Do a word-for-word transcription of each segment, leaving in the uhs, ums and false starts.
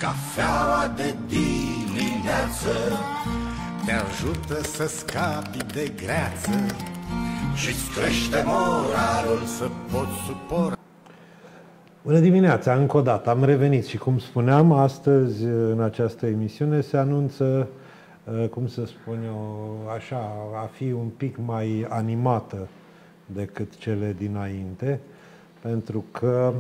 Cafeaua de dimineață te ajută să scapi de greață și-ți crește moralul să poți suporta. Bună dimineața, încă o dată am revenit și cum spuneam, astăzi în această emisiune se anunță, cum să spun eu, așa, a fi un pic mai animată decât cele dinainte, pentru că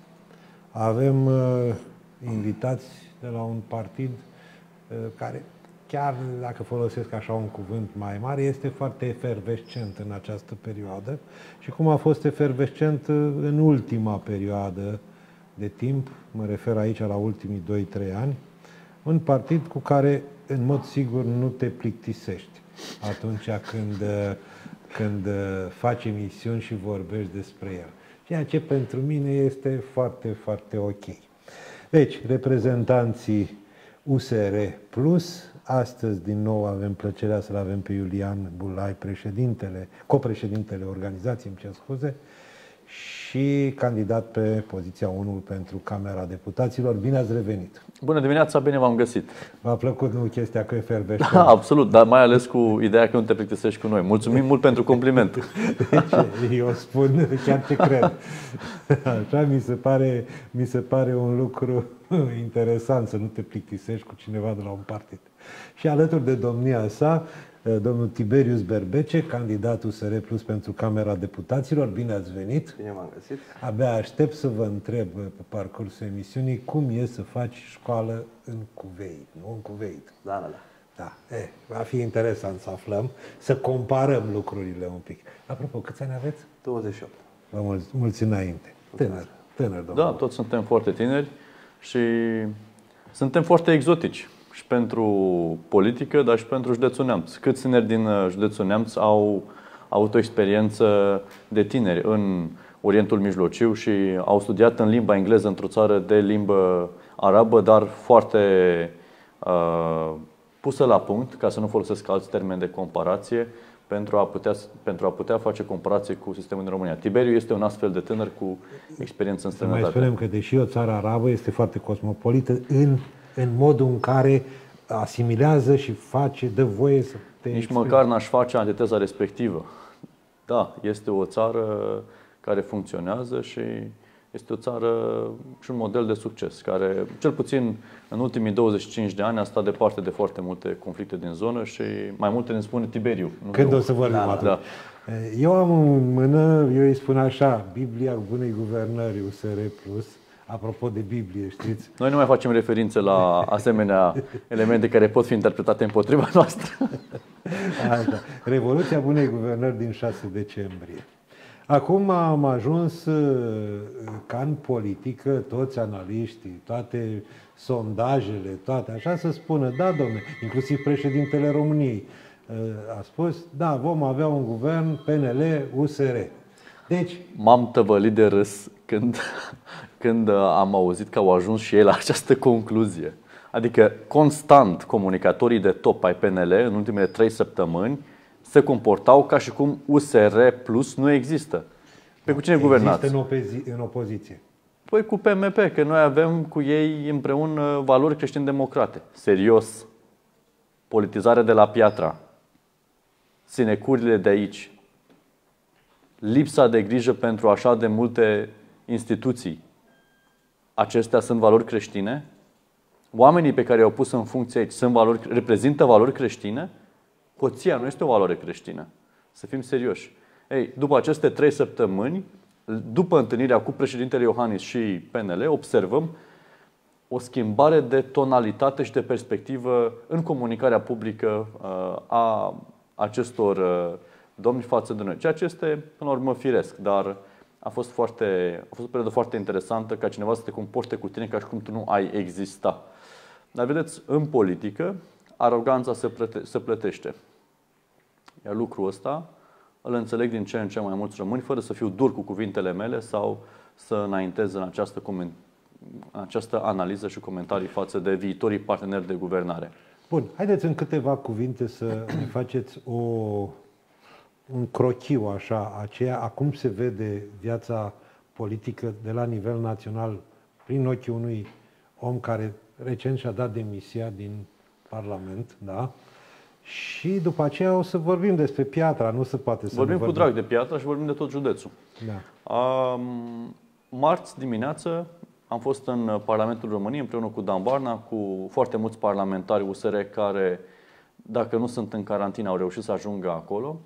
avem invitați de la un partid care, chiar dacă folosesc așa un cuvânt mai mare, este foarte efervescent în această perioadă și cum a fost efervescent în ultima perioadă de timp, mă refer aici la ultimii doi trei ani, un partid cu care în mod sigur nu te plictisești atunci când, când faci emisiuni și vorbești despre el. Ceea ce pentru mine este foarte, foarte ok. Deci, reprezentanții U S R Plus, astăzi din nou avem plăcerea să-l avem pe Iulian Bulai, președintele, copreședintele organizației, îmi cer scuze, și candidat pe poziția unu pentru Camera Deputaților. Bine ați revenit! Bună dimineața, bine v-am găsit! V-a plăcut, nu, chestia cu efervescent? Da, absolut, dar mai ales cu ideea că nu te plictisești cu noi. Mulțumim mult pentru compliment! Deci, eu spun chiar ce cred. Așa mi se pare, mi se pare un lucru interesant să nu te plictisești cu cineva de la un partid. Și alături de domnia sa, domnul Tiberius Berbece, candidat U S R Plus pentru Camera Deputaților. Bine ați venit! Bine m-am găsit! Abia aștept să vă întreb pe parcursul emisiunii cum e să faci școală în Cuveit, nu în Cuveit. Da, da, da. Da. E, va fi interesant să aflăm, să comparăm lucrurile un pic. Apropo, câți ani aveți? douăzeci și opt. Vă mulți, mulți înainte. Tânăr, tânăr, domnul. Da, toți suntem foarte tineri și suntem foarte exotici. Și pentru politică, dar și pentru județul Neamț. Câți tineri din județul Neamț au avut o experiență de tineri în Orientul Mijlociu și au studiat în limba engleză într-o țară de limbă arabă, dar foarte uh, pusă la punct, ca să nu folosesc alți termeni de comparație, pentru a putea, pentru a putea face comparație cu sistemul din România. Tiberiu este un astfel de tânăr cu experiență în străinătate. Mai spunem că, deși o țară arabă, este foarte cosmopolită în în modul în care asimilează și face, dă voie să te Nici exprime. măcar n-aș face antiteza respectivă. Da, este o țară care funcționează și este o țară și un model de succes, care, cel puțin în ultimii douăzeci și cinci de ani, a stat departe de foarte multe conflicte din zonă și mai multe ne spune Tiberiu. Când o să vorbim da, atunci? Da. Eu am în mână, eu îi spun așa, Biblia Bunei Guvernări U S R Plus. Apropo de Biblie, știți? Noi nu mai facem referințe la asemenea elemente care pot fi interpretate împotriva noastră. Așa. Revoluția Bunei Guvernări din șase decembrie. Acum am ajuns ca în politică, toți analiștii, toate sondajele, toate așa, să spună, da, domne, inclusiv președintele României a spus, da, vom avea un guvern P N L U S R. Deci, m-am tăvălit de râs când, când am auzit că au ajuns și ei la această concluzie. Adică, constant, comunicatorii de top ai P N L în ultimele trei săptămâni se comportau ca și cum U S R Plus nu există. Pe cu cine guvernați? Există în, opozi- în opoziție. Păi cu P M P, că noi avem cu ei împreună valori creștin-democrate. Serios. Politizare de la Piatra. Sinecurile de aici. Lipsa de grijă pentru așa de multe instituții. Acestea sunt valori creștine? Oamenii pe care i-au pus în funcție aici sunt valori, reprezintă valori creștine? Hoția nu este o valoare creștină. Să fim serioși. Ei, după aceste trei săptămâni, după întâlnirea cu președintele Iohannis și P N L, observăm o schimbare de tonalitate și de perspectivă în comunicarea publică a acestor domni față de noi. Ceea ce este, până la urmă, firesc, dar a fost, foarte, a fost o perioadă foarte interesantă ca cineva să te comporte cu tine ca și cum tu nu ai exista. Dar vedeți, în politică, aroganța se, plăte, se plătește. Iar lucrul ăsta îl înțeleg din ce în ce mai mulți români, fără să fiu dur cu cuvintele mele sau să înaintez în această, în această analiză și comentarii față de viitorii parteneri de guvernare. Bun, haideți în câteva cuvinte să ne faceți o, un crochiu așa, aceea, acum se vede viața politică de la nivel național prin ochii unui om care recent și-a dat demisia din Parlament, da? Și după aceea o să vorbim despre Piatra, nu se poate să Vorbim nu cu drag de Piatra și vorbim de tot județul. Da. Um, marți dimineață am fost în Parlamentul României împreună cu Dan Barna, cu foarte mulți parlamentari U S R care, dacă nu sunt în carantină, au reușit să ajungă acolo.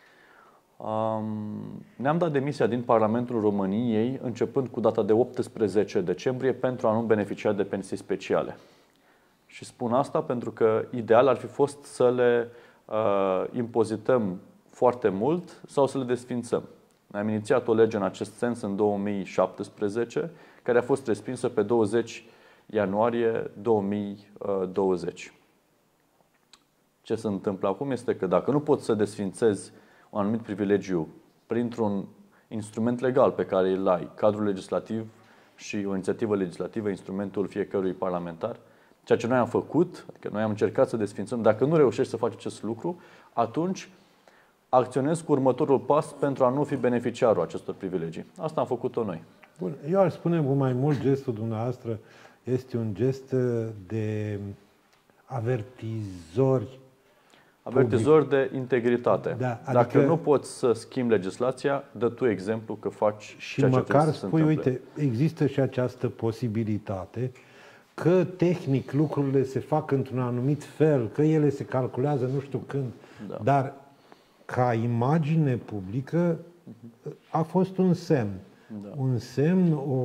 Um, ne-am dat demisia din Parlamentul României începând cu data de optsprezece decembrie pentru a nu beneficia de pensii speciale. Și spun asta pentru că ideal ar fi fost să le uh, impozităm foarte mult sau să le desfințăm. Noi am inițiat o lege în acest sens în două mii șaptesprezece, care a fost respinsă pe douăzeci ianuarie două mii douăzeci. Ce se întâmplă acum este că dacă nu poți să desfințezi un anumit privilegiu printr-un instrument legal pe care îl ai, cadrul legislativ și o inițiativă legislativă, instrumentul fiecărui parlamentar, ceea ce noi am făcut, adică noi am încercat să desfințăm, dacă nu reușești să faci acest lucru, atunci acționezi cu următorul pas pentru a nu fi beneficiarul acestor privilegii. Asta am făcut-o noi. Bun, eu aș spune cu mai mult gestul dumneavoastră este un gest de avertizori. Avertizori de integritate. Da, adică dacă nu poți să schimbi legislația, dă tu exemplu că faci și ceea ce măcar să se spui, întâmple. uite, există și această posibilitate că tehnic lucrurile se fac într-un anumit fel, că ele se calculează nu știu când, Da. dar ca imagine publică a fost un semn. Da. Un semn, o,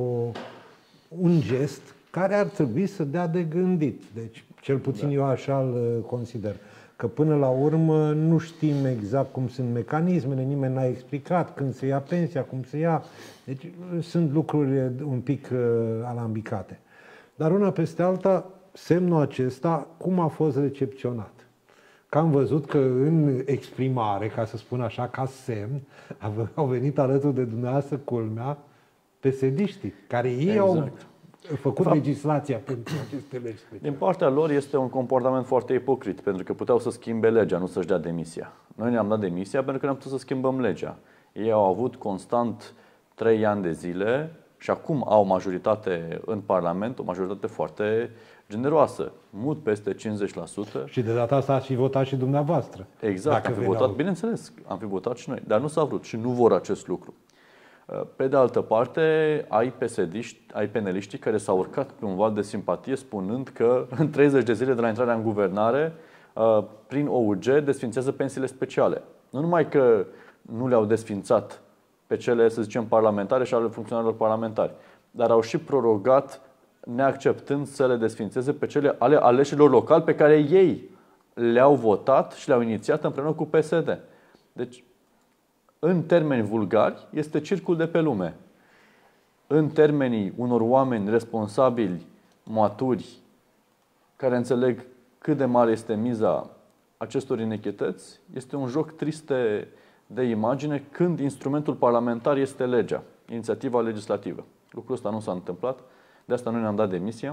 un gest care ar trebui să dea de gândit. Deci, cel puțin Da. eu așa îl consider. Că până la urmă nu știm exact cum sunt mecanismele, nimeni n-a explicat când se ia pensia, cum se ia. Deci sunt lucruri un pic uh, alambicate. Dar una peste alta, semnul acesta, cum a fost recepționat? Că am văzut că în exprimare, ca să spun așa, ca semn, au venit alături de dumneavoastră, culmea, P S D-știi, care ei Exact. au făcut fapt, legislația pentru aceste legi speciale. Din partea lor este un comportament foarte ipocrit, pentru că puteau să schimbe legea, nu să-și dea demisia. Noi ne-am dat demisia pentru că n-am putut să schimbăm legea. Ei au avut constant trei ani de zile și acum au majoritate în Parlament, o majoritate foarte generoasă, mult peste cincizeci la sută. Și de data asta ați fi votat și dumneavoastră. Exact, am fi votat, bineînțeles, am fi votat și noi, dar nu s-a vrut și nu vor acest lucru. Pe de altă parte, ai P S D-ști, ai peneliștii care s-au urcat pe un val de simpatie spunând că în treizeci de zile de la intrarea în guvernare, prin O U G, desfințează pensiile speciale. Nu numai că nu le-au desfințat pe cele, să zicem, parlamentare și ale funcționarilor parlamentari, dar au și prorogat, neacceptând să le desfințeze pe cele ale aleșilor locali pe care ei le-au votat și le-au inițiat împreună cu P S D. Deci, în termeni vulgari, este circul de pe lume. În termenii unor oameni responsabili, maturi, care înțeleg cât de mare este miza acestor inechități, este un joc trist de, de imagine când instrumentul parlamentar este legea, inițiativa legislativă. Lucrul ăsta nu s-a întâmplat, de asta noi ne-am dat demisia.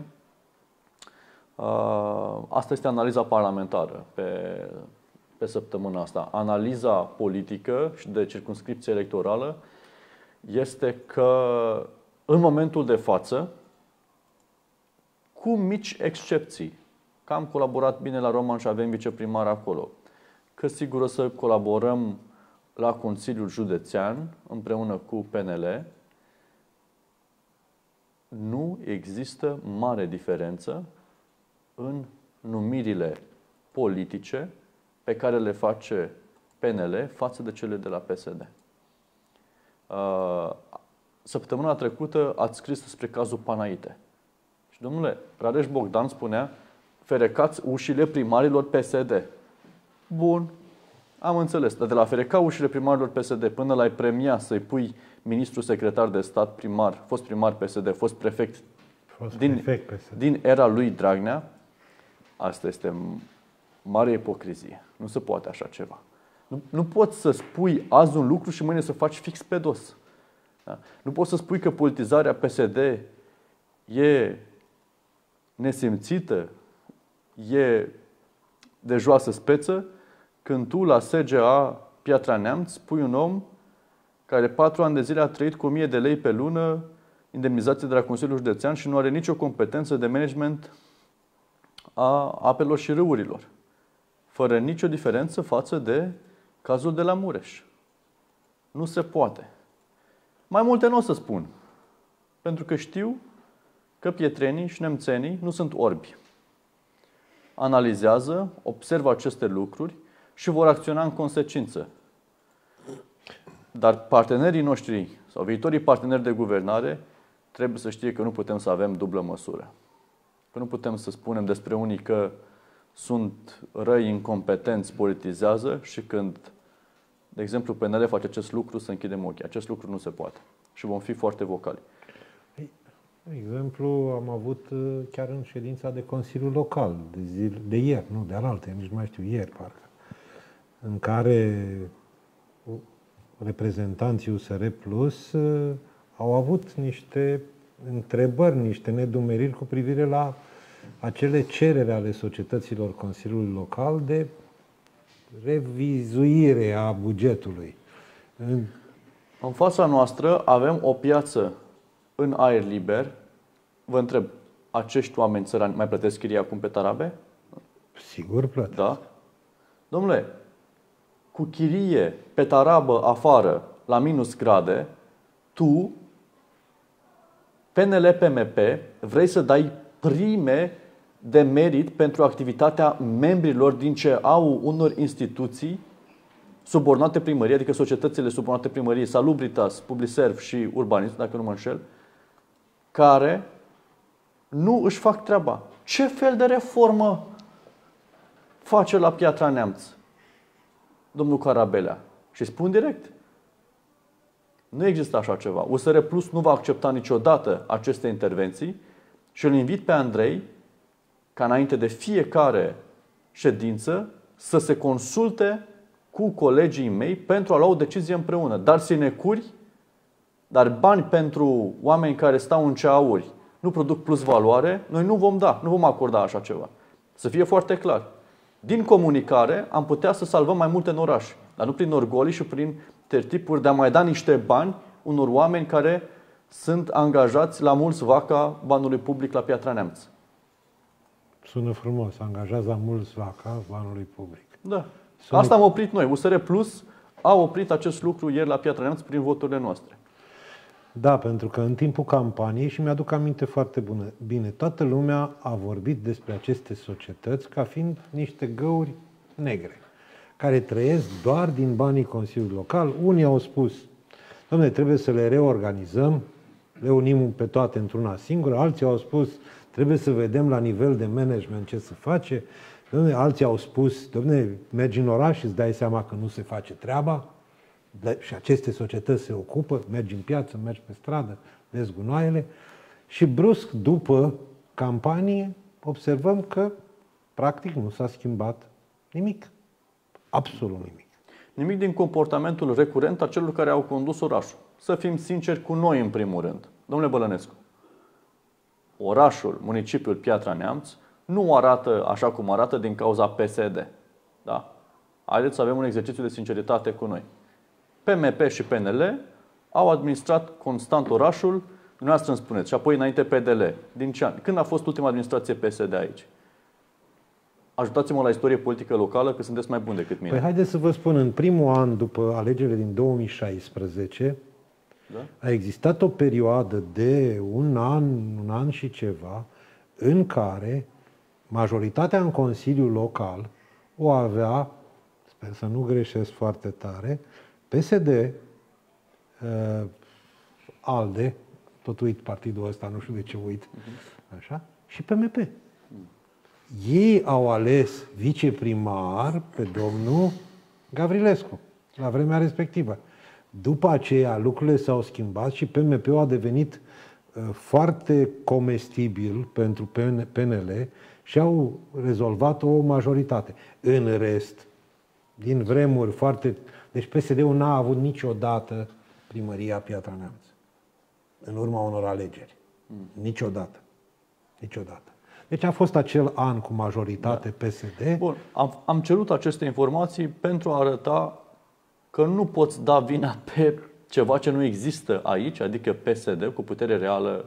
Asta este analiza parlamentară pe, pe săptămâna asta. Analiza politică și de circumscripție electorală este că în momentul de față, cu mici excepții, că am colaborat bine la Roman și avem viceprimar acolo, că sigur o să colaborăm la Consiliul Județean împreună cu P N L, nu există mare diferență în numirile politice pe care le face P N L față de cele de la P S D. Săptămâna trecută ați scris despre cazul Panaite. Și domnule, Rareș Bogdan spunea: ferecați ușile primarilor P S D. Bun, am înțeles. Dar de la fereca ușile primarilor P S D până la-i premia să-i pui ministru secretar de stat primar, fost primar P S D, fost prefect, Fost din, prefect P S D. din era lui Dragnea, asta este mare ipocrizie. Nu se poate așa ceva. Nu, nu poți să spui azi un lucru și mâine să faci fix pe dos. Da? Nu poți să spui că politizarea P S D e nesimțită, e de joasă speță, când tu la S G A Piatra Neamț pui un om care patru ani de zile a trăit cu o mie de lei pe lună, indemnizație de la Consiliul Județean și nu are nicio competență de management a apelor și râurilor, fără nicio diferență față de cazul de la Mureș. Nu se poate. Mai multe nu o să spun, pentru că știu că pietrenii și nemțenii nu sunt orbi. Analizează, observă aceste lucruri și vor acționa în consecință. Dar partenerii noștri sau viitorii parteneri de guvernare trebuie să știe că nu putem să avem dublă măsură. Că nu putem să spunem despre unii că sunt răi, incompetenți, politizează și când, de exemplu, P N L face acest lucru, să închidem ochii. Acest lucru nu se poate. Și vom fi foarte vocali. De exemplu, am avut chiar în ședința de Consiliu Local, de, zi, de ieri, nu, de alaltă, nici mai știu, ieri, parcă, în care reprezentanții U S R Plus au avut niște întrebări, niște nedumeriri cu privire la acele cereri ale societăților Consiliului Local de revizuire a bugetului. În fața noastră avem o piață în aer liber. Vă întreb, acești oameni țărani mai plătesc chiria acum pe tarabe? Sigur plătesc. Da? Domnule, cu chirie pe tarabă afară, la minus grade, tu, P N L P M P, vrei să dai prime de merit pentru activitatea membrilor din C E A-ul unor instituții subordonate primăriei, adică societățile subordonate primăriei, Salubritas, Publiserv și Urbanism, dacă nu mă înșel, care nu își fac treaba. Ce fel de reformă face la Piatra Neamț domnul Carabelea? Și spun direct, nu există așa ceva. U S R Plus nu va accepta niciodată aceste intervenții și îl invit pe Andrei ca înainte de fiecare ședință să se consulte cu colegii mei pentru a lua o decizie împreună. Dar sinecuri, dar bani pentru oameni care stau în C E A-uri nu produc plus valoare, noi nu vom da, nu vom acorda așa ceva. Să fie foarte clar. Din comunicare am putea să salvăm mai multe în oraș, dar nu prin orgolii și prin tertipuri de a mai da niște bani unor oameni care sunt angajați la mulți vaca banului public la Piatra Neamț. Sună frumos, angajați la mulți vaca banului public. Da. Sună... Asta am oprit noi. U S R Plus a oprit acest lucru ieri la Piatra Neamț prin voturile noastre. Da, pentru că în timpul campaniei, și mi-aduc aminte foarte bună, bine, toată lumea a vorbit despre aceste societăți ca fiind niște găuri negre, care trăiesc doar din banii Consiliului Local. Unii au spus, dom'le, trebuie să le reorganizăm, le unim pe toate într-una singură. Alții au spus, trebuie să vedem la nivel de management ce se face. Dom'le, alții au spus, dom'le, mergi în oraș și îți dai seama că nu se face treaba. Și aceste societăți se ocupă, mergi în piață, mergi pe stradă, vezi gunoaiele. Și brusc, după campanie, observăm că practic nu s-a schimbat nimic. Absolut nimic. Nimic din comportamentul recurent a celor care au condus orașul. Să fim sinceri cu noi în primul rând. Domnule Bălănescu, orașul, municipiul Piatra Neamț nu arată așa cum arată din cauza P S D. Da? Haideți să avem un exercițiu de sinceritate cu noi. P M P și P N L au administrat constant orașul, dumneavoastră îmi spuneți, și apoi înainte P D L. Din ce an? Când a fost ultima administrație P S D aici? Ajutați-mă la istorie politică locală, că sunteți mai buni decât mine. Păi haideți să vă spun, în primul an după alegerile din două mii șaisprezece, da? A existat o perioadă de un an, un an și ceva, în care majoritatea în Consiliul Local o avea, sper să nu greșesc foarte tare, P S D, uh, ALDE, tot uit partidul ăsta, nu știu de ce uit, așa, și P M P. Ei au ales viceprimar pe domnul Gavrilescu, la vremea respectivă. După aceea, lucrurile s-au schimbat și P M P-ul a devenit uh, foarte comestibil pentru P N L și au rezolvat o majoritate. În rest, din vremuri foarte... Deci P S D-ul n-a avut niciodată primăria Piatra Neamț în urma unor alegeri. Mm. Niciodată. Niciodată. Deci a fost acel an cu majoritate da. P S D. Bun, am, am cerut aceste informații pentru a arăta că nu poți da vina pe ceva ce nu există aici, adică P S D cu putere reală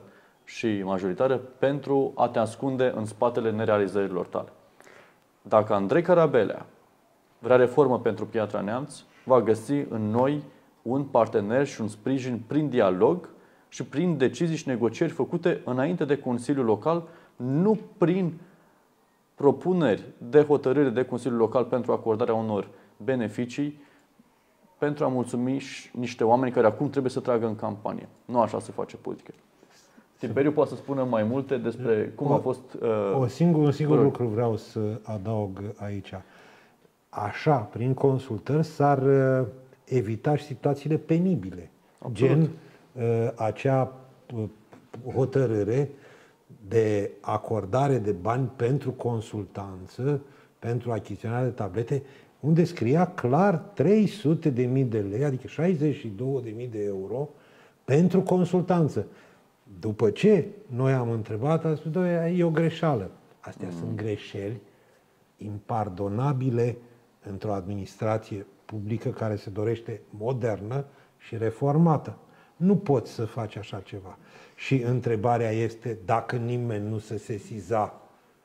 și majoritară pentru a te ascunde în spatele nerealizărilor tale. Dacă Andrei Carabelea vrea reformă pentru Piatra Neamț, va găsi în noi un partener și un sprijin prin dialog și prin decizii și negocieri făcute înainte de Consiliul Local, nu prin propuneri de hotărâre de Consiliul Local pentru acordarea unor beneficii pentru a mulțumi niște oameni care acum trebuie să tragă în campanie. Nu așa se face politică. Tiberiu poate să spună mai multe despre cum o, a fost... Uh, o singur, un singur lucru vreau să adaug aici. Așa, prin consultări, s-ar uh, evita și situațiile penibile. Absolut. Gen uh, acea uh, hotărâre de acordare de bani pentru consultanță, pentru achiziționarea de tablete, unde scria clar trei sute de mii de lei, adică șaizeci și două de mii de euro, pentru consultanță. După ce noi am întrebat, a spus, e o greșeală. Astea mm. sunt greșeli impardonabile într-o administrație publică care se dorește modernă și reformată. Nu poți să faci așa ceva. Și întrebarea este dacă nimeni nu se sesiza.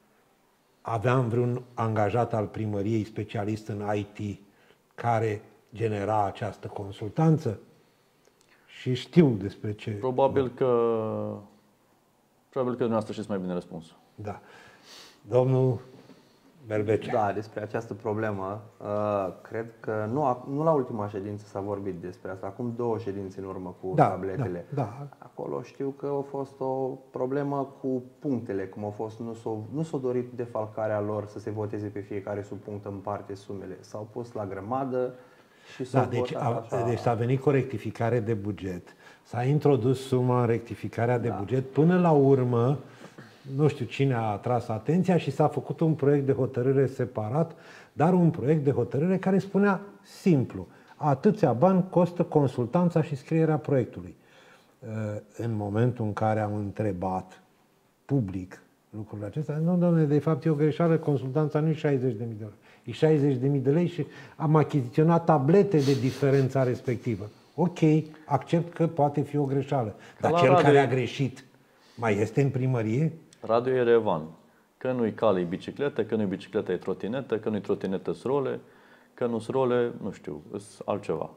Aveam vreun angajat al primăriei specialist în I T care genera această consultanță? Și știu despre ce... Probabil că... Probabil că dumneavoastră știți mai bine răspunsul. Da. Domnul Berbecea. Da, despre această problemă, cred că nu, nu la ultima ședință s-a vorbit despre asta, acum două ședințe în urmă cu da, tabletele. Da, da. Acolo știu că a fost o problemă cu punctele, cum a fost, nu s-a, nu s-a dorit defalcarea lor să se voteze pe fiecare sub punct în parte sumele. S-au pus la grămadă și s-au da, deci, votat a, așa. deci s-a venit cu rectificare de buget, s-a introdus suma în rectificarea de da. buget, până la urmă nu știu cine a atras atenția și s-a făcut un proiect de hotărâre separat, dar un proiect de hotărâre care spunea simplu: atâția bani costă consultanța și scrierea proiectului. În momentul în care am întrebat public lucrurile acestea, nu, domnule, de fapt e o greșeală, consultanța nu e șaizeci de mii de lei, e șaizeci de mii de lei și am achiziționat tablete de diferența respectivă. Ok, accept că poate fi o greșeală, dar cel Radu care e... a greșit mai este în primărie? Radu Erevan. Că nu-i cale, e bicicletă, că nu-i bicicletă, e trotinetă, că nu-i trotinetă, sunt role, că nu sunt role, nu știu, sunt altceva.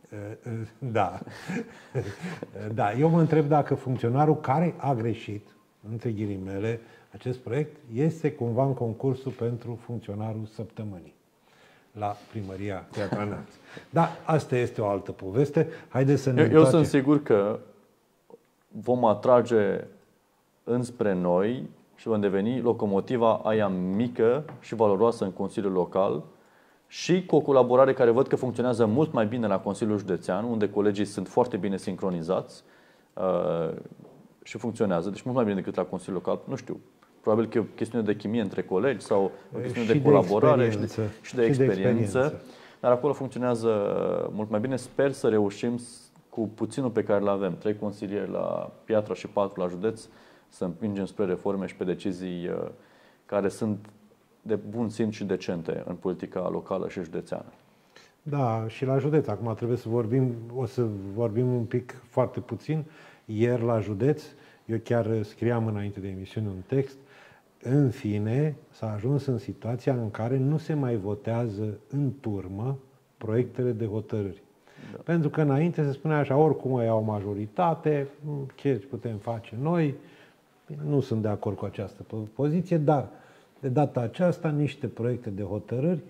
Da. Da, eu mă întreb dacă funcționarul care a greșit, între ghilimele, acest proiect, este cumva în concursul pentru funcționarul săptămânii la primăria Piatra Neamț. Da, asta este o altă poveste. Haideți să ne Eu, eu sunt sigur că vom atrage înspre noi și vom deveni locomotiva aia mică și valoroasă în Consiliul Local și cu o colaborare care văd că funcționează mult mai bine la Consiliul Județean, unde colegii sunt foarte bine sincronizați uh, și funcționează, deci mult mai bine decât la Consiliul Local. Nu știu, probabil că e o chestiune de chimie între colegi sau o chestiune și de colaborare de și de, și de și experiență, de experiență, dar acolo funcționează mult mai bine. Sper să reușim cu puținul pe care îl avem, trei consilieri la Piatra și patru la județ, să împingem spre reforme și pe decizii care sunt de bun simț și decente în politica locală și județeană. Da, și la județ. Acum trebuie să vorbim, o să vorbim un pic foarte puțin. Ieri la județ, eu chiar scriam înainte de emisiune un text, în fine s-a ajuns în situația în care nu se mai votează în turmă proiectele de hotărâri. Da. Pentru că înainte se spunea așa, oricum ai o majoritate, ce putem face noi? Nu sunt de acord cu această poziție, dar de data aceasta niște proiecte de hotărâri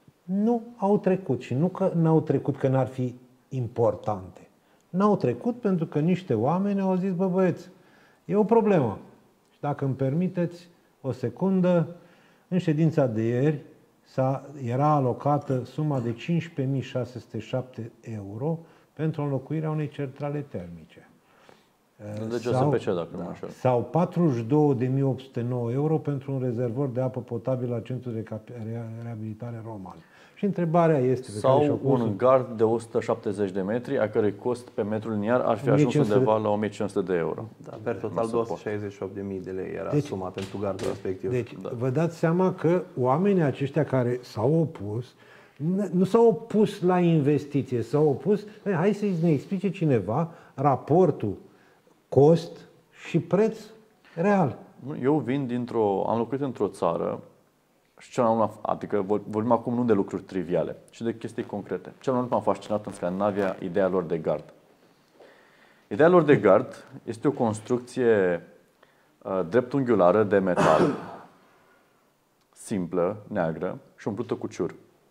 nu au trecut. Și nu că n-au trecut că n-ar fi importante. N-au trecut pentru că niște oameni au zis, bă băieți, e o problemă. Și dacă îmi permiteți o secundă, în ședința de ieri s-a, era alocată suma de cincisprezece mii șase sute șapte euro pentru înlocuirea unei centrale termice. Deci sau, pe ce, dacă nu așa. Sau patruzeci și două de mii opt sute nouă euro pentru un rezervor de apă potabilă la Centrul de Reabilitare Roman. Și întrebarea este... Sau un gard de o sută șaptezeci de metri, a cărui cost pe metru liniar ar fi ajuns undeva la o mie cinci sute de euro. Da, per total două sute șaizeci și opt de mii de lei era deci, suma pentru gardul respectiv. Deci, da. Vă dați seama că oamenii aceștia care s-au opus, nu s-au opus la investiție, s-au opus... Hai să ne explice cineva raportul cost și preț Real. Eu vin dintr-o, am locuit într-o țară și cel mai mult, adică vorbim acum nu de lucruri triviale, ci de chestii concrete. Cel mai mult m-a fascinat în Scandinavia ideea lor de gard. Ideea lor de gard este o construcție uh, dreptunghiulară de metal, simplă, neagră și umplută cu ciur.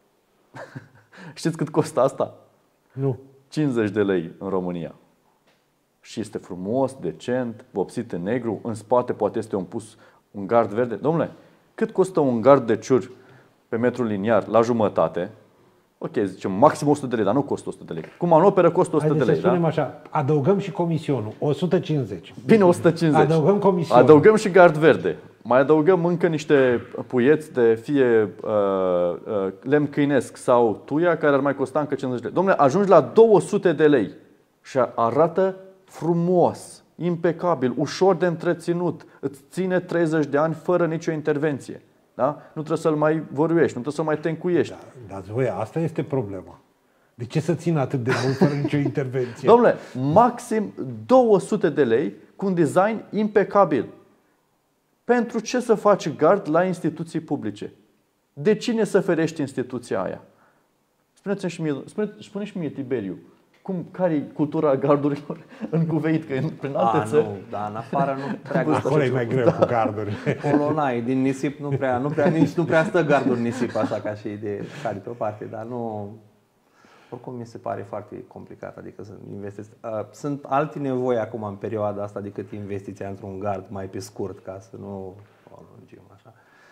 Știți cât costă asta? Nu. cincizeci de lei în România. Și este frumos, decent, vopsit în negru, în spate poate este un pus un gard verde. Domnule, cât costă un gard de ciur pe metru liniar la jumătate? Ok, zicem maxim o sută de lei, dar nu costă o sută de lei. Cum manoperă costă o sută Haideți de lei, să spunem da? așa, adăugăm și comisionul, o sută cincizeci. Bine, o sută cincizeci. Adăugăm comisionul. Adăugăm și gard verde. Mai adăugăm încă niște puieți de fie uh, uh, lemn câinesc sau tuia, care ar mai costa încă cincizeci de lei. Dom'le, ajungi la două sute de lei și arată frumos, impecabil, ușor de întreținut, îți ține treizeci de ani fără nicio intervenție. Da? Nu trebuie să-l mai văruiești, nu trebuie să-l mai tencuiești. Da, dați voie, asta este problema. De ce să țină atât de mult fără nicio intervenție? Dom'le, maxim două sute de lei cu un design impecabil. Pentru ce să faci gard la instituții publice? De cine să ferești instituția aia? Spuneți-mi și mie, spune, spune și mie, Tiberiu, cum, care e cultura gardurilor în Cuveit? Că prin alte A, țări... nu, dar în afară nu prea găsești. Acolo e mai greu cu garduri. Polonai, din nisip nu prea, nu prea, nici nu prea stă gardul nisip, așa ca și idee, care pe o parte, dar nu... Oricum mi se pare foarte complicat, adică să investesc. Sunt alte nevoi acum în perioada asta decât investiția într-un gard mai pe scurt, ca să nu o lungim așa.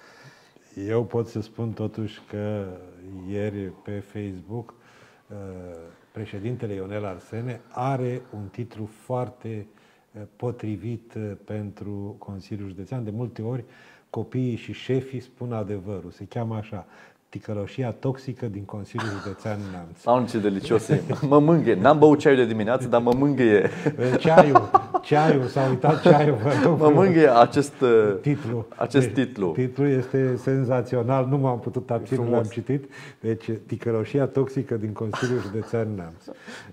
Eu pot să spun totuși că ieri pe Facebook președintele Ionel Arsene are un titlu foarte potrivit pentru Consiliul Județean. De multe ori copiii și șefii spun adevărul. Se cheamă așa: ticăloșia toxică din Consiliul Județean Neamț. Au ce delicios e. Mă mângâie. N-am băut ceaiul de dimineață, dar mă mângâie. Ceaiul, ceaiul, s-a uitat ceaiul. Mă mângâie acest titlu. Acest deci, titlu. Titlul este senzațional, nu m-am putut abține, l-am citit. Deci, ticăloșia toxică din Consiliul Județean Neamț.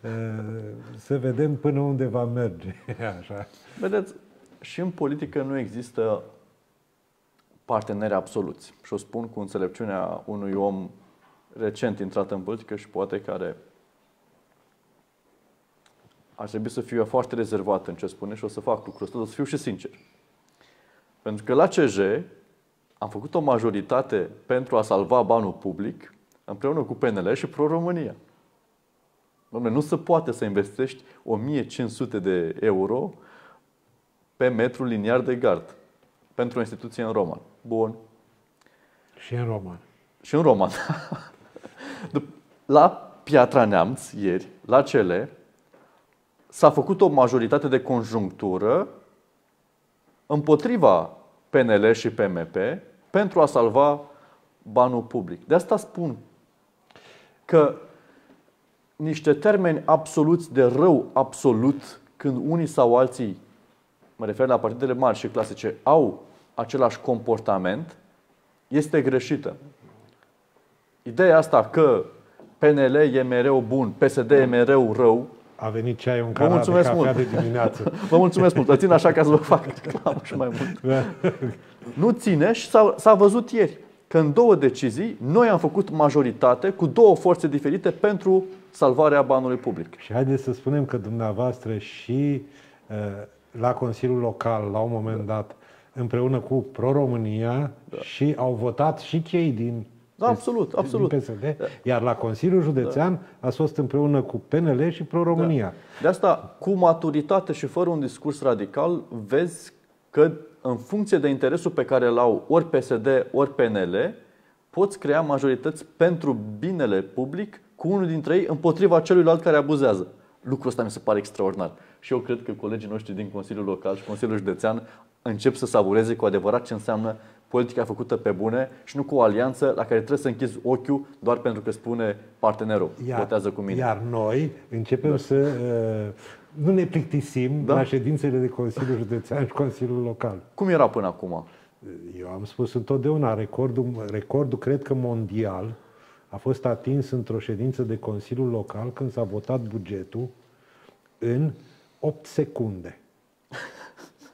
Să vedem până unde va merge. Așa. Vedeți, și în politică nu există parteneri absoluți. Și o spun cu înțelepciunea unui om recent intrat în politică și poate care ar trebui să fiu foarte rezervat în ce spune și o să fac lucrul ăsta, o să fiu și sincer. Pentru că la C J am făcut o majoritate pentru a salva banul public împreună cu P N L și Pro-România. Dom'le, nu se poate să investești o mie cinci sute de euro pe metru liniar de gard pentru o instituție în Roman. Bun. Și în Roman. Și în Roman. La Piatra Neamț, ieri, la C L, s-a făcut o majoritate de conjunctură împotriva P N L și P M P pentru a salva banul public. De asta spun că niște termeni absoluți de rău absolut, când unii sau alții, mă refer la partidele mari și clasice, au același comportament, este greșită. Ideea asta că P N L e mereu bun, P S D e mereu rău. A venit ceaiul în Vă canal de mulțumesc cafea mult. de dimineață. Vă mulțumesc mult. Îl țin așa ca să vă fac reclamă și mai mult. Nu ține și s-a, s-a văzut ieri că în două decizii noi am făcut majoritate cu două forțe diferite pentru salvarea banului public. Și haideți să spunem că dumneavoastră și uh, la Consiliul Local, la un moment da. dat, împreună cu Pro-România, da. și au votat și cei din, da, absolut, absolut. din P S D, da. iar la Consiliul Județean da. a fost împreună cu P N L și Pro-România. Da. De asta, cu maturitate și fără un discurs radical, vezi că în funcție de interesul pe care îl au ori P S D, ori P N L, poți crea majorități pentru binele public cu unul dintre ei împotriva celuilalt care abuzează. Lucrul ăsta mi se pare extraordinar. Și eu cred că colegii noștri din Consiliul Local și Consiliul Județean încep să savureze cu adevărat ce înseamnă politica făcută pe bune și nu cu o alianță la care trebuie să închizi ochiul doar pentru că spune partenerul, iar, votează cu mine. Iar noi începem da. să uh, nu ne plictisim da? la ședințele de Consiliul Județean și Consiliul Local. Cum era până acum? Eu am spus întotdeauna, recordul, recordul cred că mondial a fost atins într-o ședință de Consiliul Local când s-a votat bugetul în opt secunde.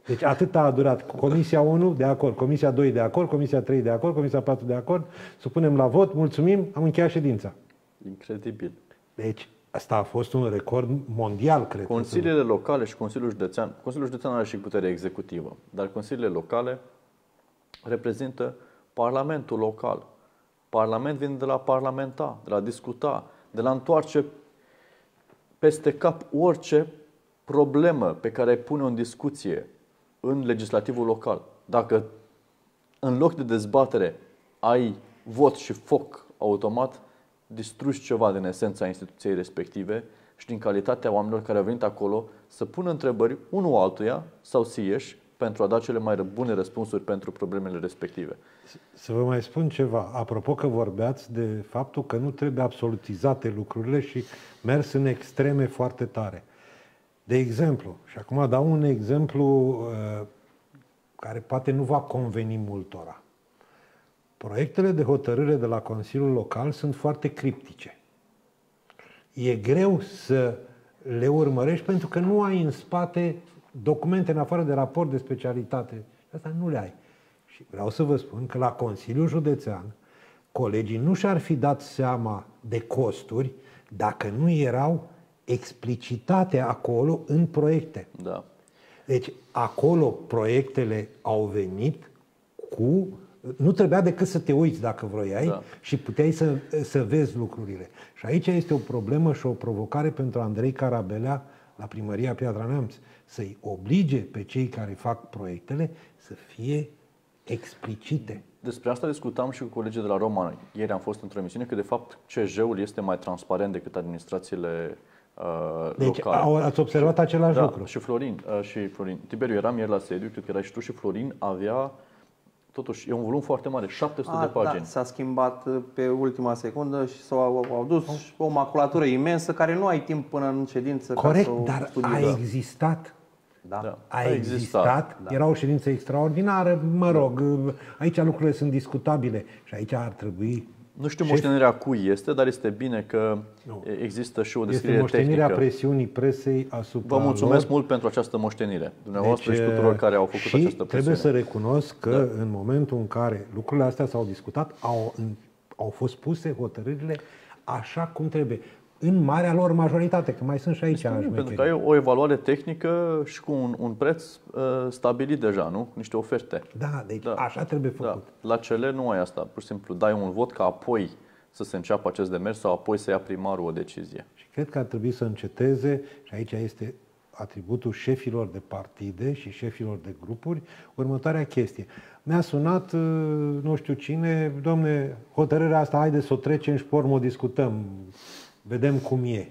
Deci atât a durat. Comisia unu de acord, Comisia doi de acord, Comisia trei de acord, Comisia patru de acord. Supunem la vot, mulțumim, am încheiat ședința. Incredibil. Deci asta a fost un record mondial, cred. Consiliile locale și Consiliul Județean, Consiliul Județean are și putere executivă, dar consiliile locale reprezintă Parlamentul local. Parlament vine de la parlamenta, de la discuta, de la întoarce peste cap orice problemă pe care ai pune-o în discuție în legislativul local. Dacă în loc de dezbatere ai vot și foc automat, distrugi ceva din esența instituției respective și din calitatea oamenilor care au venit acolo să pună întrebări unul altuia sau să ieși pentru a da cele mai bune răspunsuri pentru problemele respective. Să vă mai spun ceva. Apropo că vorbeați de faptul că nu trebuie absolutizate lucrurile și mers în extreme foarte tare. De exemplu, și acum dau un exemplu uh, care poate nu va conveni multora. Proiectele de hotărâre de la Consiliul Local sunt foarte criptice. E greu să le urmărești pentru că nu ai în spate documente în afară de raport de specialitate. Asta nu le ai. Și vreau să vă spun că la Consiliul Județean colegii nu și-ar fi dat seama de costuri dacă nu erau explicitate acolo în proiecte. Da. Deci acolo proiectele au venit cu... Nu trebuia decât să te uiți dacă vroiai, da, și puteai să, să vezi lucrurile. Și aici este o problemă și o provocare pentru Andrei Carabelea la Primăria Piatra Neamț. Să-i oblige pe cei care fac proiectele să fie explicite. Despre asta discutam și cu colegii de la Roma. Ieri am fost într-o emisiune că de fapt C J-ul este mai transparent decât administrațiile uh, deci, locale. Deci ați observat același da, lucru. Și Florin, uh, și Florin. Tiberiu, eram ieri la sediu, cred că erai și tu, și Florin avea, totuși, e un volum foarte mare, șapte sute A, de pagini. Da, s-a schimbat pe ultima secundă și s-au au dus o maculatură imensă care nu ai timp până în ședință. Corect, ca să dar studiezi. a existat. Da. Da. A, A existat, existat, da. Era o ședință extraordinară, mă rog, aici lucrurile sunt discutabile și aici ar trebui... Nu știu șef... moștenirea cui este, dar este bine că nu. există și o descriere este moștenirea tehnică. presiunii presei asupra Vă mulțumesc lor. mult pentru această moștenire, dumneavoastră deci, și tuturor care au făcut și această presiune. trebuie să recunosc că da. în momentul în care lucrurile astea s-au discutat, au, au fost puse hotărârile așa cum trebuie. În marea lor majoritate, că mai sunt și aici. Pentru că ai o evaluare tehnică și cu un, un preț uh, stabilit deja, nu? Cu niște oferte. Da, deci da. așa trebuie făcut. Da. La cele nu ai asta. Pur și simplu dai un vot ca apoi să se înceapă acest demers sau apoi să ia primarul o decizie. Și cred că ar trebui să înceteze, și aici este atributul șefilor de partide și șefilor de grupuri, următoarea chestie. Mi-a sunat, nu știu cine, domne, hotărârea asta, haide să o trecem și pe urmă o discutăm. Vedem cum e.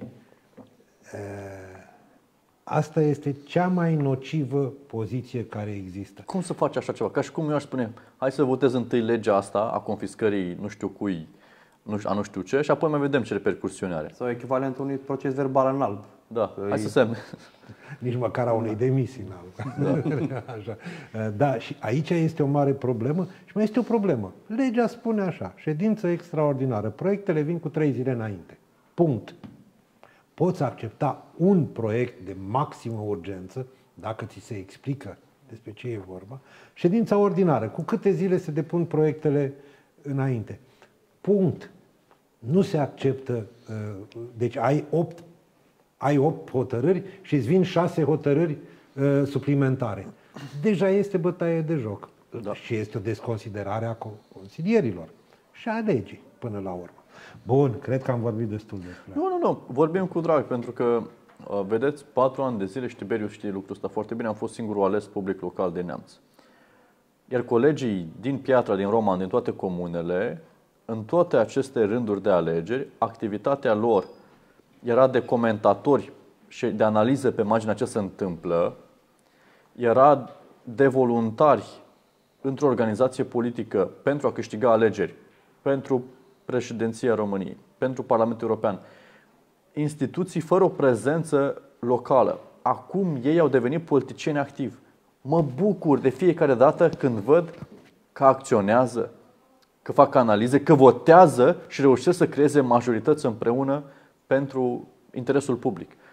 Asta este cea mai nocivă poziție care există. Cum să faci așa ceva? Ca și cum eu aș spune, hai să votez întâi legea asta a confiscării nu știu cui, nu știu, a nu știu ce, și apoi mai vedem ce repercursiuni are. Sau echivalentul unui proces verbal în alb. Da, că hai e... să semne. Nici măcar a unei demisii în alb. Da. Așa. Da, și aici este o mare problemă și mai este o problemă. Legea spune așa, ședință extraordinară, proiectele vin cu trei zile înainte. Punct. Poți accepta un proiect de maximă urgență, dacă ți se explică despre ce e vorba, ședința ordinară, cu câte zile se depun proiectele înainte. Punct. Nu se acceptă, deci ai opt, ai opt hotărâri și îți vin șase hotărâri uh, suplimentare. Deja este bătaie de joc. Da. Și este o desconsiderare a consilierilor și a legii până la urmă. Bun, cred că am vorbit destul despre. Nu, nu, nu, vorbim cu drag, pentru că, vedeți, patru ani de zile, și Tiberiu știe lucrul ăsta foarte bine, am fost singurul ales public local de Neamț. Iar colegii din Piatra, din Roman, din toate comunele, în toate aceste rânduri de alegeri, activitatea lor era de comentatori și de analize pe marginea ce se întâmplă, era de voluntari într-o organizație politică pentru a câștiga alegeri, pentru președinția României, pentru Parlamentul European, instituții fără o prezență locală. Acum ei au devenit politicieni activi. Mă bucur de fiecare dată când văd că acționează, că fac analize, că votează și reușesc să creeze majorități împreună pentru interesul public.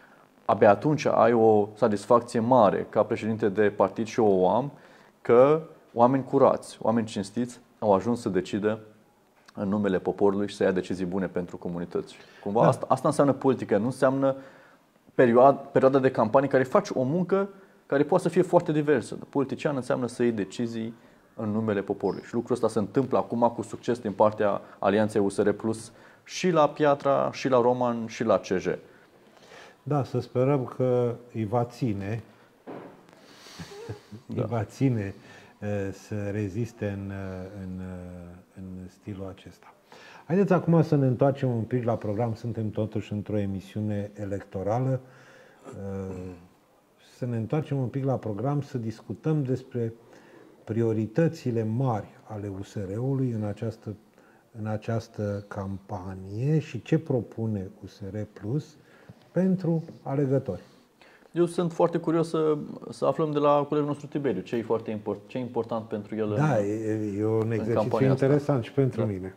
abia atunci ai o satisfacție mare ca președinte de partid și eu o am, că oameni curați, oameni cinstiți au ajuns să decidă în numele poporului și să ia decizii bune pentru comunități. Cumva da. asta, asta înseamnă politică, nu înseamnă perioada, perioada de campanie care faci o muncă care poate să fie foarte diversă. Politician înseamnă să iei decizii în numele poporului. Și lucrul ăsta se întâmplă acum cu succes din partea Alianței U S R Plus și la Piatra, și la Roman, și la C J. Da, să sperăm că îi va ține, da. îi va ține să reziste în, în, în stilul acesta. Haideți acum să ne întoarcem un pic la program. Suntem totuși într-o emisiune electorală. Să ne întoarcem un pic la program, să discutăm despre prioritățile mari ale U S R-ului în această, în această campanie și ce propune U S R Plus pentru alegători. Eu sunt foarte curios să, să aflăm de la colegul nostru Tiberiu ce e foarte important, ce e important pentru el. Da, în, e, e un exercițiu interesant asta. Și pentru da. mine.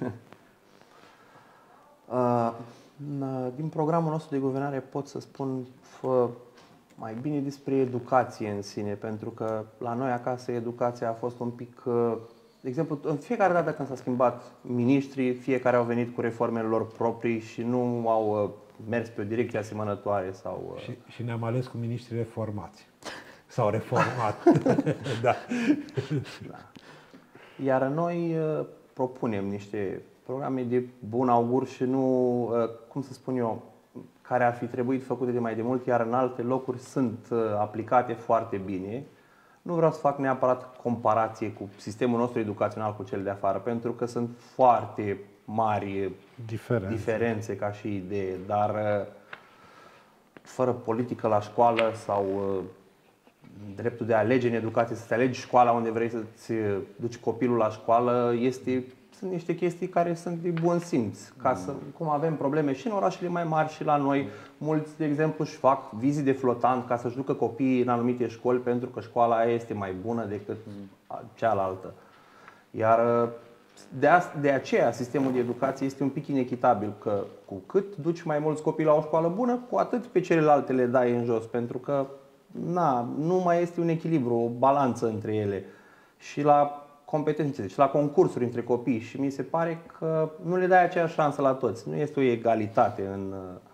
uh, din programul nostru de guvernare pot să spun fă mai bine despre educație în sine, pentru că la noi acasă educația a fost un pic... Uh, de exemplu, în fiecare dată când s-a schimbat miniștrii, fiecare au venit cu reformele lor proprii și nu au... Uh, mers pe o direcție asemănătoare sau... Și, și ne-am ales cu miniștri reformați. Sau reformat. da. da. Iar noi uh, propunem niște programe de bun augur și nu, uh, cum să spun eu, care ar fi trebuit făcute de mai de mult, iar în alte locuri sunt uh, aplicate foarte bine. Nu vreau să fac neapărat comparație cu sistemul nostru educațional cu cel de afară, pentru că sunt foarte mari diferențe, diferențe ca și idee, dar fără politică la școală sau dreptul de a alege în educație, să te alegi școala unde vrei să-ți duci copilul la școală, este, sunt niște chestii care sunt de bun simț. Ca să, cum avem probleme și în orașele mai mari și la noi, mulți, de exemplu, își fac vizii de flotant ca să-și ducă copiii în anumite școli pentru că școala aia este mai bună decât cealaltă. Iar De, a, de aceea sistemul de educație este un pic inechitabil, că cu cât duci mai mulți copii la o școală bună, cu atât pe celelalte le dai în jos, pentru că na, nu mai este un echilibru, o balanță între ele. Și la competențe, și la concursuri între copii, și mi se pare că nu le dai aceeași șansă la toți. Nu este o egalitate în,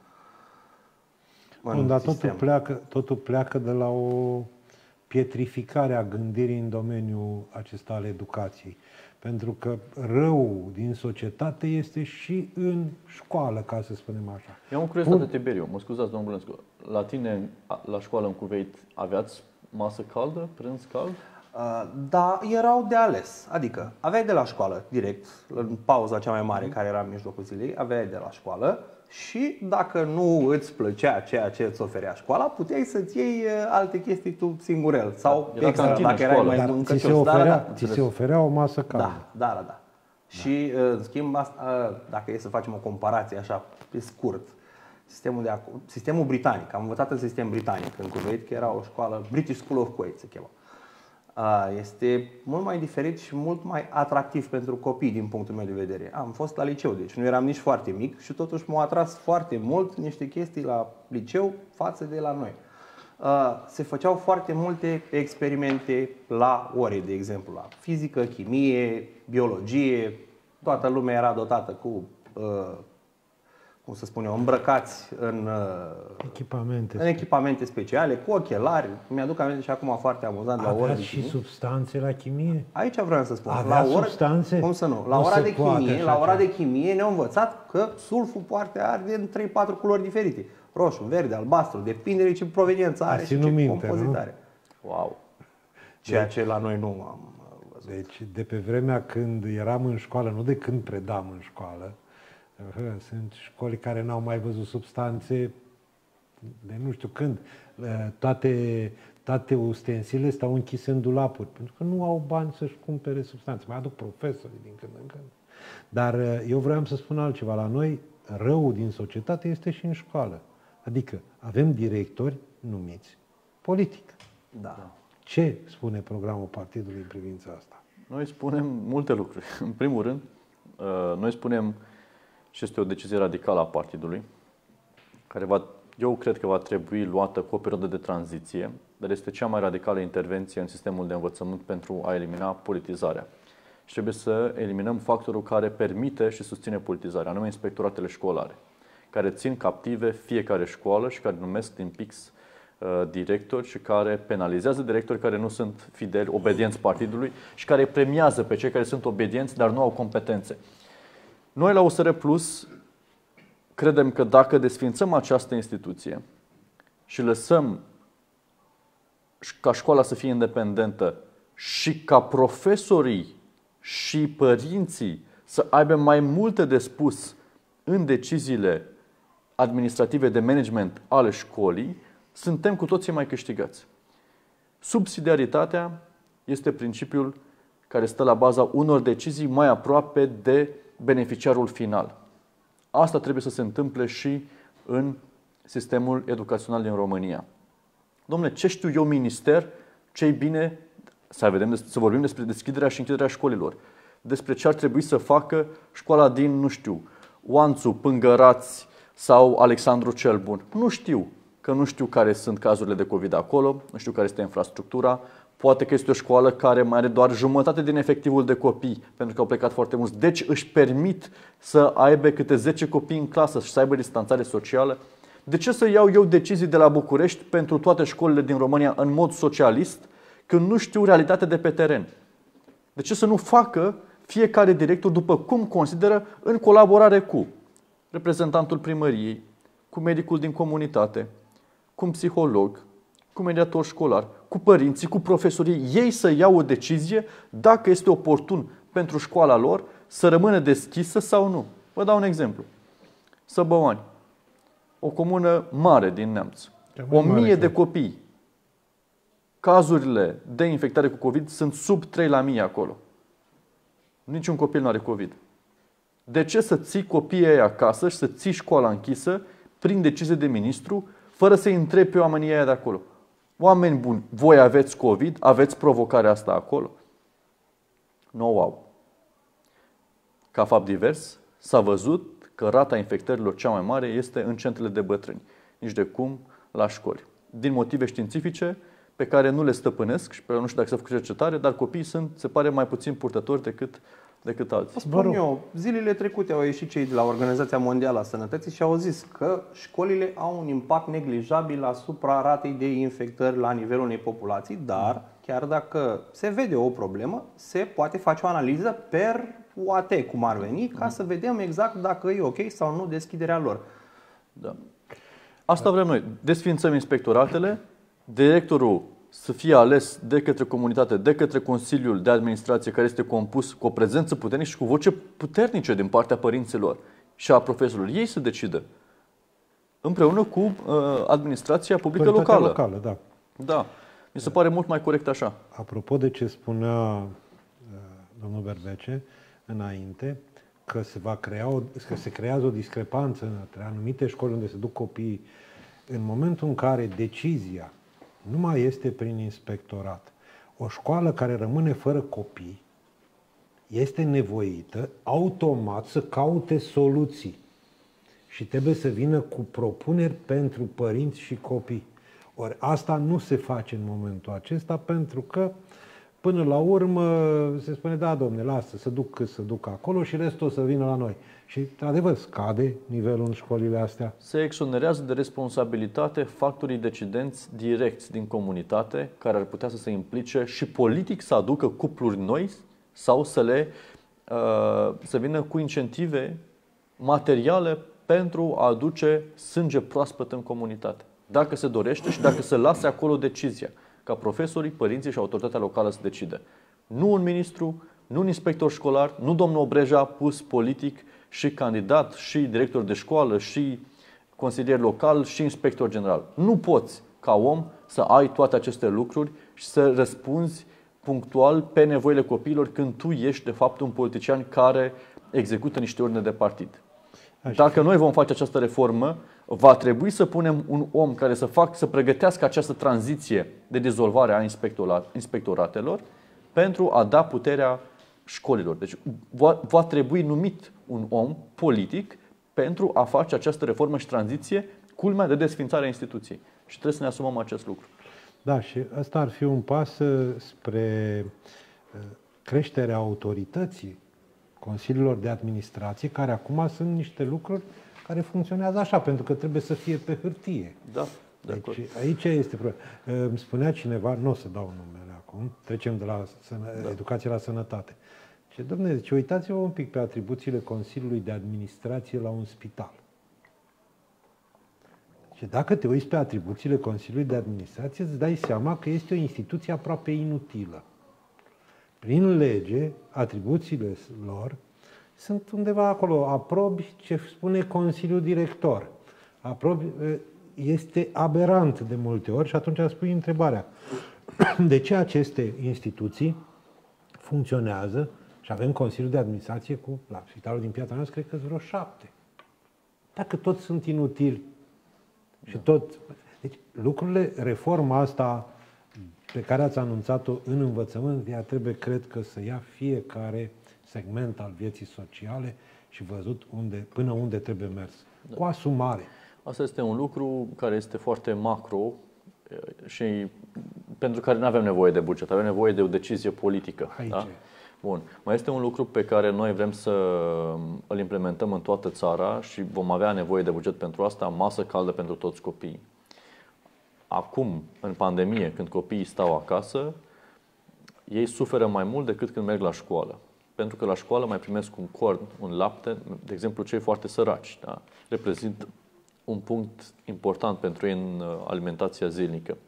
în Bun, dar sistem. totul pleacă, totul pleacă de la o pietrificare a gândirii în domeniul acesta al educației. Pentru că răul din societate este și în școală, ca să spunem așa. Eu am curiozitate, Bun. Tiberiu, mă scuzați, domnul Bulenscu. La tine, la școală în Cuveit, aveați masă caldă, prânz cald? Uh, da, erau de ales. Adică aveai de la școală, direct, în pauza cea mai mare, care era în mijlocul zilei, aveai de la școală și dacă nu îți plăcea ceea ce îți oferea școala, puteai să-ți iei alte chestii tu singurel. Sau era extra, dacă erai mai Dar încăcios. ți se oferea, da, da, ți se oferea o masă caldă. Da, da, da. da. Și, în schimb, asta, dacă e să facem o comparație așa, pe scurt, sistemul, de, sistemul britanic, am învățat în sistem britanic în Kuwait, că era o școală, British School of Kuwait se chema. Este mult mai diferit și mult mai atractiv pentru copii din punctul meu de vedere. Am fost la liceu, deci nu eram nici foarte mic și totuși m-au atras foarte mult niște chestii la liceu față de la noi. Se făceau foarte multe experimente la ore, de exemplu, la fizică, chimie, biologie. Toată lumea era dotată cu, cum să spun eu, îmbrăcați în echipamente, în echipamente speciale, cu ochelari. Mi-aduc aminte și acum foarte amuzant la ora de și substanțe la chimie? Aici vreau să spun. Avea la ora, substanțe? Cum să nu? La nu ora de poate, chimie, la ora de chimie ne-au învățat că sulful poate arde în trei patru culori diferite. Roșu, verde, albastru, depinde de ce proveniență are și ce minte, compozit are. Wow. Ceea deci, ce la noi nu am văzut. Deci, de pe vremea când eram în școală, nu de când predam în școală, sunt școli care n-au mai văzut substanțe de nu știu când. Toate, toate ustensile stau închise în dulapuri, pentru că nu au bani să-și cumpere substanțe. Mai aduc profesorii din când în când. Dar eu vreau să spun altceva. La noi, răul din societate este și în școală. Adică avem directori numiți politic. Da. Ce spune programul partidului în privința asta? Noi spunem multe lucruri. În primul rând, noi spunem și este o decizie radicală a partidului, care va Eu cred că va trebui luată cu o perioadă de tranziție, dar este cea mai radicală intervenție în sistemul de învățământ pentru a elimina politizarea. Și trebuie să eliminăm factorul care permite și susține politizarea, anume inspectoratele școlare, care țin captive fiecare școală și care numesc din pix uh, directori și care penalizează directori care nu sunt fideli, obedienți partidului și care premiază pe cei care sunt obedienți, dar nu au competențe. Noi la U S R Plus credem că dacă desființăm această instituție și lăsăm ca școala să fie independentă și ca profesorii și părinții să aibă mai multe de spus în deciziile administrative de management ale școlii, suntem cu toții mai câștigați. Subsidiaritatea este principiul care stă la baza unor decizii mai aproape de beneficiarul final. Asta trebuie să se întâmple și în sistemul educațional din România. Dom'le, ce știu eu, minister, ce-i bine să, vedem, să vorbim despre deschiderea și închiderea școlilor, despre ce ar trebui să facă școala din, nu știu, Oanțu, Pângărați sau Alexandru cel Bun. Nu știu, că nu știu care sunt cazurile de COVID acolo, nu știu care este infrastructura, poate că este o școală care mai are doar jumătate din efectivul de copii, pentru că au plecat foarte mulți. Deci își permit să aibă câte zece copii în clasă și să aibă distanțare socială. De ce să iau eu decizii de la București pentru toate școlile din România în mod socialist, când nu știu realitatea de pe teren? De ce să nu facă fiecare director după cum consideră, în colaborare cu reprezentantul primăriei, cu medicul din comunitate, cu un psiholog, cu mediator școlar, cu părinții, cu profesorii, ei să iau o decizie dacă este oportun pentru școala lor să rămână deschisă sau nu. Vă dau un exemplu. Săbăoani, o comună mare din Neamț, o mie de copii. Cazurile de infectare cu COVID sunt sub trei la mie acolo. Niciun copil nu are COVID. De ce să ții copiii aia acasă și să ții școala închisă prin decizie de ministru, fără să-i întrebi pe oamenii aia de acolo? Oameni buni, voi aveți COVID? Aveți provocarea asta acolo? Nu o au. Ca fapt divers, s-a văzut că rata infectărilor cea mai mare este în centrele de bătrâni. Nici de cum la școli. Din motive științifice pe care nu le stăpânesc și pe care nu știu dacă s-a făcut cercetare, dar copiii sunt, se pare, mai puțin purtători decât, decât alții. Spun eu, zilele trecute au ieșit cei de la Organizația Mondială a Sănătății și au zis că școlile au un impact neglijabil asupra ratei de infectări la nivelul unei populații, dar chiar dacă se vede o problemă, se poate face o analiză per U A T, cum ar veni, ca să vedem exact dacă e ok sau nu deschiderea lor. Da. Asta vrem noi. Desființăm inspectoratele, directorul să fie ales de către comunitate, de către Consiliul de Administrație, care este compus cu o prezență puternică și cu voce puternice din partea părinților și a profesorilor. Ei să decidă, împreună cu uh, administrația publică locală. locală da. Da. Mi se pare mult mai corect așa. Apropo de ce spunea uh, domnul Berbece înainte, că se va crea o, că se creează o discrepanță între anumite școli unde se duc copiii, în momentul în care decizia nu mai este prin inspectorat. O școală care rămâne fără copii este nevoită automat să caute soluții și trebuie să vină cu propuneri pentru părinți și copii. Ori asta nu se face în momentul acesta pentru că până la urmă se spune, da, domne, lasă, să duc cât să duc acolo și restul o să vină la noi. Și, adevăr, scade nivelul în școlile astea. Se exonerează de responsabilitate factorii decidenți direcți din comunitate, care ar putea să se implice și politic să aducă cupluri noi sau să le uh, să vină cu incentive materiale pentru a aduce sânge proaspăt în comunitate. Dacă se dorește și dacă se lasă acolo decizia, ca profesorii, părinții și autoritatea locală să decide. Nu un ministru, nu un inspector școlar, nu domnul Obreja pus politic și candidat și director de școală și consilier local și inspector general. Nu poți ca om să ai toate aceste lucruri și să răspunzi punctual pe nevoile copiilor când tu ești de fapt un politician care execută niște ordine de partid. Dacă noi vom face această reformă, va trebui să punem un om care să facă, să pregătească această tranziție de dizolvare a inspectoratelor pentru a da puterea școlilor. Deci va, va trebui numit un om politic pentru a face această reformă și tranziție culmea de desfințare a instituției. Și trebuie să ne asumăm acest lucru. Da, și ăsta ar fi un pas spre creșterea autorității consiliilor de administrație, care acum sunt niște lucruri care funcționează așa, pentru că trebuie să fie pe hârtie. Da, de deci acord. aici este problema. Îmi spunea cineva, nu o să dau numele acum, trecem de la sănă, Da. educație la sănătate. Ce dom'le, zice, uitați-vă un pic pe atribuțiile Consiliului de Administrație la un spital. Și dacă te uiți pe atribuțiile Consiliului de Administrație, îți dai seama că este o instituție aproape inutilă. Prin lege, atribuțiile lor sunt undeva acolo. Aprobi ce spune Consiliul Director. Aprobi, este aberant de multe ori și atunci spui întrebarea. De ce aceste instituții funcționează și avem Consiliul de Administrație cu, la Spitalul din Piatra Neamț, cred că sunt vreo șapte. Dacă toți sunt inutili și tot... Deci lucrurile, reforma asta pe care ați anunțat-o în învățământ, ea trebuie, cred că, să ia fiecare segment al vieții sociale și văzut unde, până unde trebuie mers. Da. Cu asumare. Asta este un lucru care este foarte macro și pentru care nu avem nevoie de buget, avem nevoie de o decizie politică. Aici. Da? Bun. Mai este un lucru pe care noi vrem să îl implementăm în toată țara și vom avea nevoie de buget pentru asta, masă caldă pentru toți copiii. Acum, în pandemie, când copiii stau acasă, ei suferă mai mult decât când merg la școală. Pentru că la școală mai primesc un corn, un lapte, de exemplu cei foarte săraci. Da? Reprezintă un punct important pentru ei în alimentația zilnică.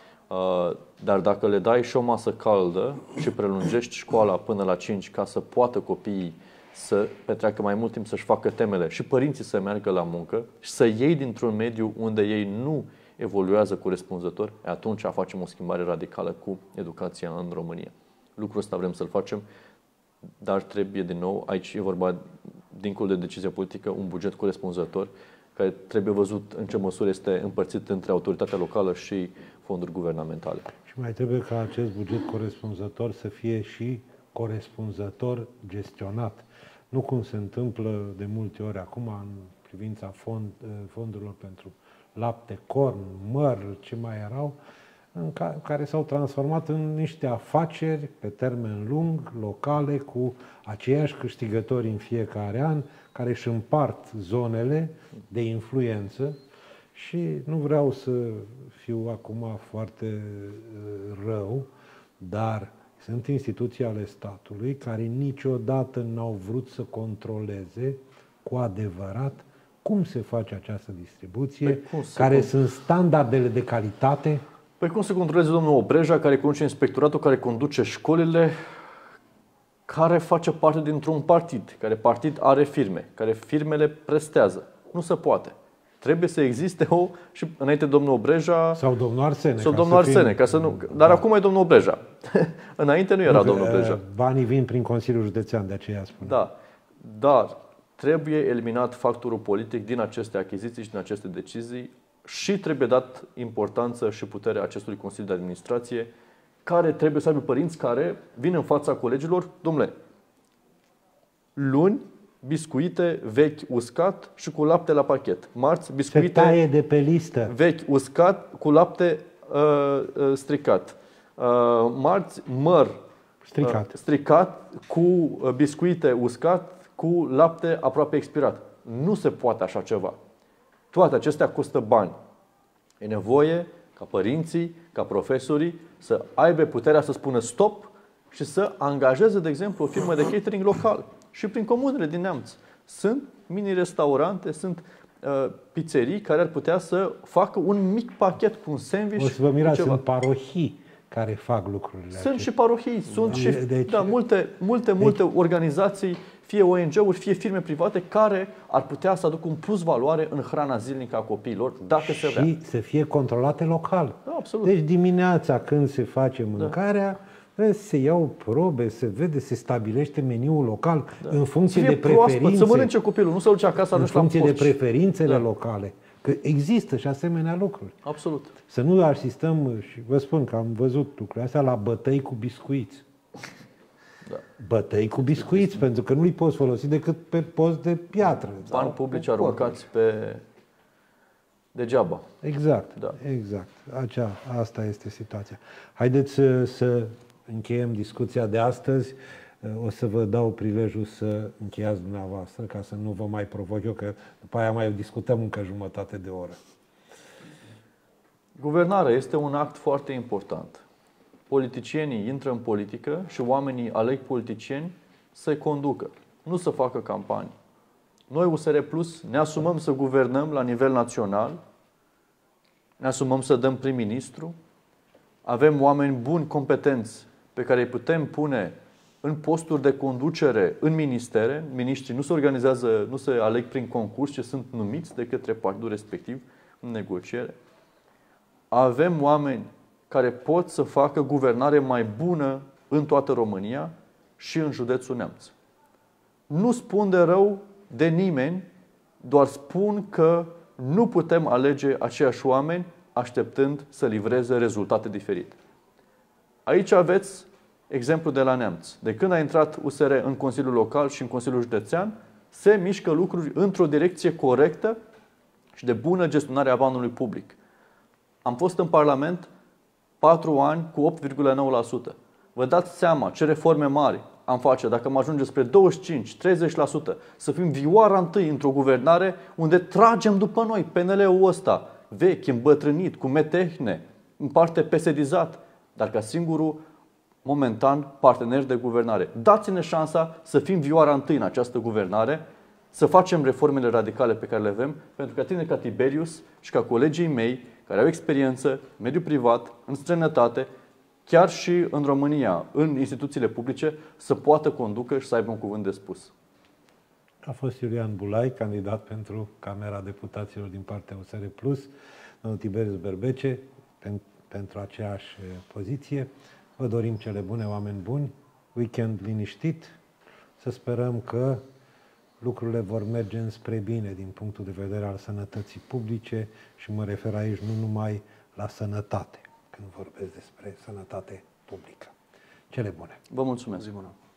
Dar dacă le dai și o masă caldă și prelungești școala până la cinci ca să poată copiii să petreacă mai mult timp să-și facă temele și părinții să meargă la muncă și să iei dintr-un mediu unde ei nu evoluează corespunzător, atunci facem o schimbare radicală cu educația în România. Lucrul ăsta vrem să-l facem, dar trebuie din nou, aici e vorba, dincolo de decizia politică, un buget corespunzător care trebuie văzut în ce măsură este împărțit între autoritatea locală și fonduri guvernamentale. Și mai trebuie ca acest buget corespunzător să fie și corespunzător gestionat. Nu cum se întâmplă de multe ori acum în privința fond, fondurilor pentru lapte, corn, măr, ce mai erau, în ca, care s-au transformat în niște afaceri pe termen lung, locale, cu aceiași câștigători în fiecare an, care își împart zonele de influență și nu vreau să fiu acum foarte rău, dar sunt instituții ale statului care niciodată n-au vrut să controleze cu adevărat cum se face această distribuție, care cum? sunt standardele de calitate. Păi cum să controleze domnul Obreja, care conduce inspectoratul, care conduce școlile, care face parte dintr-un partid, care partid are firme, care firmele prestează? Nu se poate. Trebuie să existe o, și înainte domnul Obreja... Sau domnul Arsene. Sau domnul Arsene, fim... ca să nu... Dar da. Acum e domnul Obreja. Înainte nu era nu, domnul Obreja. Banii vin prin Consiliul Județean, de aceea spun. Da, dar trebuie eliminat factorul politic din aceste achiziții și din aceste decizii și trebuie dat importanță și putere acestui Consiliu de Administrație, care trebuie să aibă părinți care vin în fața colegilor, domnule, luni, biscuite vechi uscat și cu lapte la pachet. Marți, biscuite se taie de pe listă. Vechi uscat cu lapte uh, uh, stricat. Uh, marți, măr stricat. Uh, stricat cu uh, biscuite uscat cu lapte aproape expirat. Nu se poate așa ceva. Toate acestea costă bani. E nevoie ca părinții, ca profesorii să aibă puterea să spună stop și să angajeze, de exemplu, o firmă de catering local. Și prin comunele din Neamț. Sunt mini-restaurante, sunt uh, pizzerii care ar putea să facă un mic pachet cu un sandwich. O să vă mirați, sunt parohii care fac lucrurile Sunt acestea. și parohii, sunt și deci, da, multe, multe, multe deci, organizații, fie O N G-uri, fie firme private, care ar putea să aducă un plus valoare în hrana zilnică a copiilor, dacă se vrea. Și să fie controlate local. Da, absolut. Deci dimineața când se face mâncarea, da. se iau probe, se vede, se stabilește meniul local da. în funcție de preferințe. Proaspăt, să mănânce copilul, nu să duce acasă, în funcție de preferințele da. locale. Că există și asemenea lucruri. Absolut. Să nu asistăm, și vă spun că am văzut lucrurile astea, la bătăi cu biscuiți. Da. Bătăi cu biscuiți, pentru că nu îi poți folosi decât pe post de piatră. Bani publici aruncați pe, Degeaba. Exact, Da. exact. Acea, asta este situația. Haideți să, să încheiem discuția de astăzi. O să vă dau prilejul să încheiați dumneavoastră, ca să nu vă mai provoc eu, că după aia mai discutăm încă jumătate de oră. Guvernarea este un act foarte important. Politicienii intră în politică și oamenii aleg politicieni să-i conducă, nu să facă campanii. Noi, U S R Plus, ne asumăm să guvernăm la nivel național, ne asumăm să dăm prim-ministru, avem oameni buni, competenți, pe care îi putem pune în posturi de conducere în ministere. Miniștrii nu se organizează, nu se aleg prin concurs, ci sunt numiți de către partidul respectiv în negociere. Avem oameni care pot să facă guvernare mai bună în toată România și în județul Neamț. Nu spun de rău de nimeni, doar spun că nu putem alege aceiași oameni așteptând să livreze rezultate diferite. Aici aveți exemplu de la Neamț. De când a intrat U S R în Consiliul Local și în Consiliul Județean, se mișcă lucruri într-o direcție corectă și de bună gestionare a banului public. Am fost în Parlament patru ani cu opt virgulă nouă la sută. Vă dați seama ce reforme mari am face dacă am ajunge spre douăzeci și cinci la treizeci la sută, să fim vioara întâi într-o guvernare unde tragem după noi P N L-ul ăsta, vechi, îmbătrânit, cu metehne, în parte pesedizat, dar ca singurul, momentan, partener de guvernare. Dați-ne șansa să fim vioara întâi în această guvernare, să facem reformele radicale pe care le avem, pentru ca tine, ca Tiberius și ca colegii mei, care au experiență, mediu privat, în străinătate, chiar și în România, în instituțiile publice, să poată conducă și să aibă un cuvânt de spus. A fost Iulian Bulai, candidat pentru Camera Deputaților din partea U S R Plus, domnul Tiberius Berbece, pentru aceeași poziție. Vă dorim cele bune, oameni buni, weekend liniștit, să sperăm că lucrurile vor merge înspre bine din punctul de vedere al sănătății publice și mă refer aici nu numai la sănătate, când vorbesc despre sănătate publică. Cele bune! Vă mulțumesc! Zi bună.